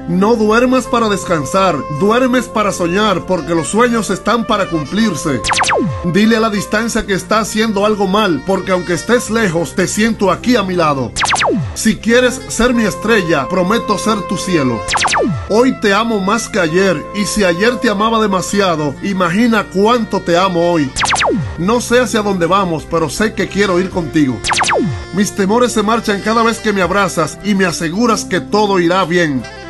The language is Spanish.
No duermas para descansar, duermes para soñar, porque los sueños están para cumplirse. Dile a la distancia que está haciendo algo mal, porque aunque estés lejos, te siento aquí a mi lado. Si quieres ser mi estrella, prometo ser tu cielo. Hoy te amo más que ayer, y si ayer te amaba demasiado, imagina cuánto te amo hoy. No sé hacia dónde vamos, pero sé que quiero ir contigo. Mis temores se marchan cada vez que me abrazas y me aseguras que todo irá bien.